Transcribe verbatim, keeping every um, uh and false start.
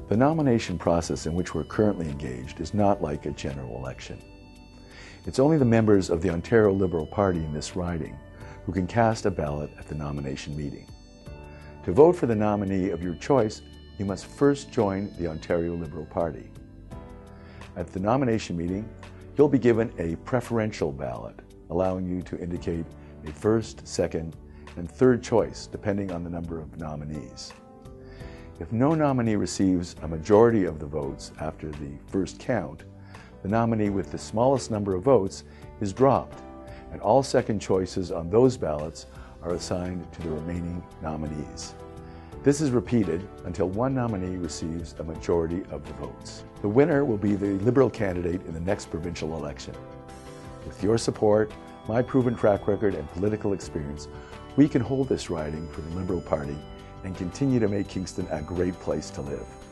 The nomination process in which we're currently engaged is not like a general election. It's only the members of the Ontario Liberal Party in this riding who can cast a ballot at the nomination meeting. To vote for the nominee of your choice, you must first join the Ontario Liberal Party. At the nomination meeting, you'll be given a preferential ballot, allowing you to indicate a first, second, and third choice depending on the number of nominees. If no nominee receives a majority of the votes after the first count, the nominee with the smallest number of votes is dropped, and all second choices on those ballots are assigned to the remaining nominees. This is repeated until one nominee receives a majority of the votes. The winner will be the Liberal candidate in the next provincial election. With your support, my proven track record and political experience, we can hold this riding for the Liberal Party and continue to make Kingston a great place to live.